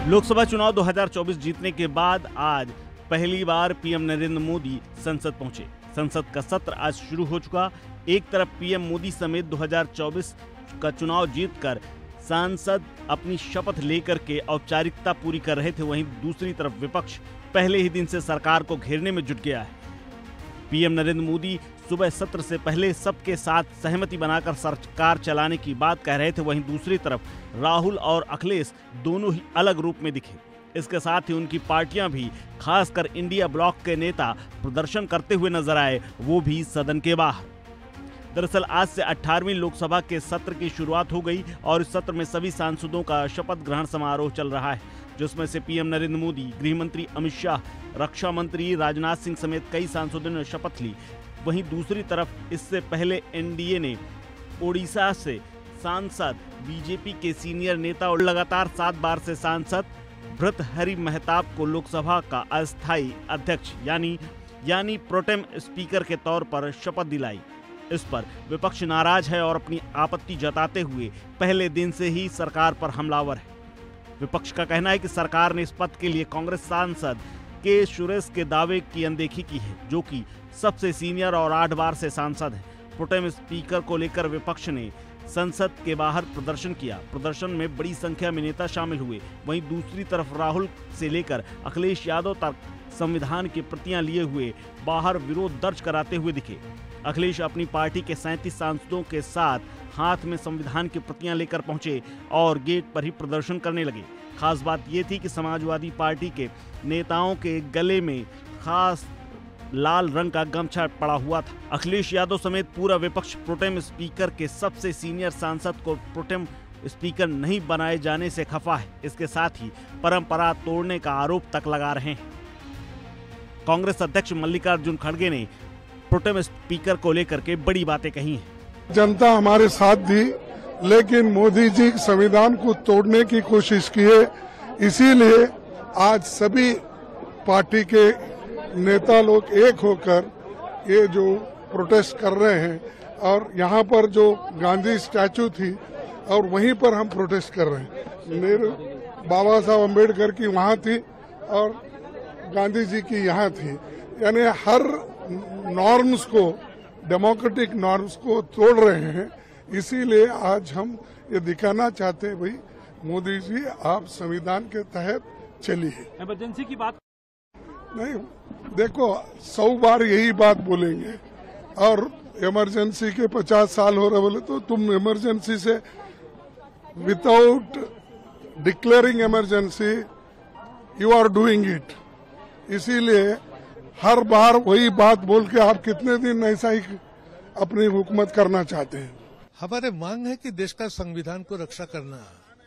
लोकसभा चुनाव 2024 जीतने के बाद आज पहली बार पीएम नरेंद्र मोदी संसद पहुंचे। संसद का सत्र आज शुरू हो चुका। एक तरफ पीएम मोदी समेत 2024 का चुनाव जीतकर सांसद अपनी शपथ लेकर के औपचारिकता पूरी कर रहे थे, वहीं दूसरी तरफ विपक्ष पहले ही दिन से सरकार को घेरने में जुट गया है। पीएम नरेंद्र मोदी सुबह सत्र से पहले सबके साथ सहमति बनाकर सरकार चलाने की बात कह रहे थे, वहीं दूसरी तरफ राहुल और अखिलेश दोनों ही अलग रूप में दिखे। इसके साथ ही उनकी पार्टियां भी, खासकर इंडिया ब्लॉक के नेता प्रदर्शन करते हुए नजर आए, वो भी सदन के बाहर। दरअसल आज से 18वीं लोकसभा के सत्र की शुरुआत हो गई और इस सत्र में सभी सांसदों का शपथ ग्रहण समारोह चल रहा है, जिसमें से पीएम नरेंद्र मोदी, गृह मंत्री अमित शाह, रक्षा मंत्री राजनाथ सिंह समेत कई सांसदों ने शपथ ली। वहीं दूसरी तरफ इससे पहले एनडीए ने ओडिशा से सांसद, बीजेपी के सीनियर नेता और लगातार 7 बार से सांसद भर्तृहरि महताब को लोकसभा का अस्थायी अध्यक्ष यानी प्रोटेम स्पीकर के तौर पर शपथ दिलाई। इस पर विपक्ष नाराज है और अपनी आपत्ति जताते हुए पहले दिन से ही सरकार पर हमलावर है। विपक्ष का कहना है कि सरकार ने इस पद के लिए कांग्रेस सांसद के सुरेश के दावे की अनदेखी की है, जो कि सबसे सीनियर और 8 बार से सांसद हैं। प्रोटेम स्पीकर को लेकर विपक्ष ने संसद के बाहर प्रदर्शन किया। प्रदर्शन में बड़ी संख्या में नेता शामिल हुए। वहीं दूसरी तरफ राहुल से लेकर अखिलेश यादव तक संविधान की प्रतियां लिए हुए बाहर विरोध दर्ज कराते हुए दिखे। अखिलेश अपनी पार्टी के 37 सांसदों के साथ हाथ में संविधान की प्रतियां लेकर पहुंचे और गेट पर ही प्रदर्शन करने लगे। खास बात यह थी कि समाजवादी पार्टी के नेताओं के गले में खास लाल रंग का गमछा पड़ा हुआ था। अखिलेश यादव समेत पूरा विपक्ष प्रोटेम स्पीकर के सबसे सीनियर सांसद को प्रोटेम स्पीकर नहीं बनाए जाने से खफा है। इसके साथ ही परंपरा तोड़ने का आरोप तक लगा रहे हैं। कांग्रेस अध्यक्ष मल्लिकार्जुन खड़गे ने प्रोटेम स्पीकर को लेकर के बड़ी बातें कही हैं। जनता हमारे साथ थी, लेकिन मोदी जी संविधान को तोड़ने की कोशिश की है। इसीलिए आज सभी पार्टी के नेता लोग एक होकर ये जो प्रोटेस्ट कर रहे हैं, और यहाँ पर जो गांधी स्टैचू थी और वहीं पर हम प्रोटेस्ट कर रहे हैं। मेरे बाबा साहब अम्बेडकर की वहाँ थी और गांधी जी की यहाँ थी, यानी हर नॉर्म्स को, डेमोक्रेटिक नॉर्म्स को तोड़ रहे हैं। इसीलिए आज हम ये दिखाना चाहते हैं, भाई मोदी जी आप संविधान के तहत चलिए। इमरजेंसी की बात नहीं, देखो 100 बार यही बात बोलेंगे और इमरजेंसी के 50 साल हो रहे बोले तो तुम इमरजेंसी से without declaring emergency you are doing it. इसीलिए हर बार वही बात बोल के आप कितने दिन ऐसा ही अपनी हुकूमत करना चाहते हैं? हमारे मांग है कि देश का संविधान को रक्षा करना।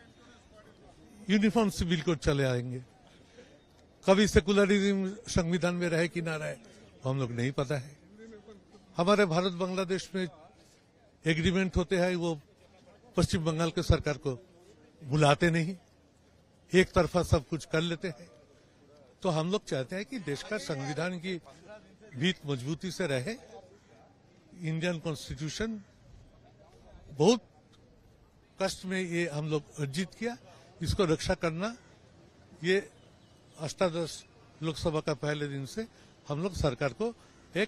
यूनिफॉर्म सिविल कोड चले आएंगे। कभी सेकुलरिज्म संविधान में रहे कि ना रहे हम लोग नहीं पता है। हमारे भारत बांग्लादेश में एग्रीमेंट होते हैं, वो पश्चिम बंगाल के सरकार को बुलाते नहीं, एक तरफा सब कुछ कर लेते हैं। तो हम लोग चाहते हैं कि देश का संविधान की भीत मजबूती से रहे। इंडियन कॉन्स्टिट्यूशन बहुत कष्ट में ये हम लोग अर्जित किया, इसको रक्षा करना, ये अष्टादश लोकसभा का पहले दिन से हम लोग सरकार को एक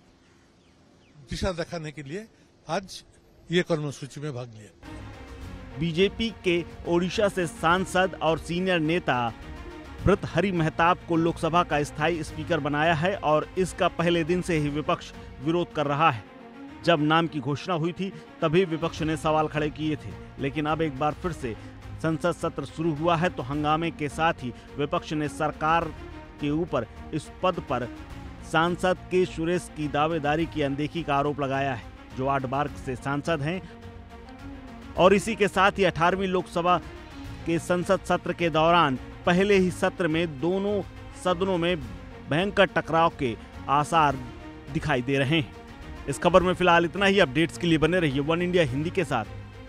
दिशा दिखाने के लिए आज ये कर्मसूची में भाग लिया। बीजेपी के ओडिशा से सांसद और सीनियर नेता भर्तृहरि महताब को लोकसभा का स्थायी स्पीकर बनाया है और इसका पहले दिन से ही विपक्ष विरोध कर रहा है। जब नाम की घोषणा हुई थी तभी विपक्ष ने सवाल खड़े किए थे, लेकिन अब एक बार फिर से संसद सत्र शुरू हुआ है तो हंगामे के साथ ही विपक्ष ने सरकार के ऊपर इस पद पर सांसद के सुरेश की दावेदारी की अनदेखी का आरोप लगाया है, जो 8 बार से सांसद हैं। और इसी के साथ ही 18वीं लोकसभा के संसद सत्र के दौरान पहले ही सत्र में दोनों सदनों में भयंकर टकराव के आसार दिखाई दे रहे हैं। इस खबर में फिलहाल इतना ही। अपडेट्स के लिए बने रहिए वन इंडिया हिंदी के साथ।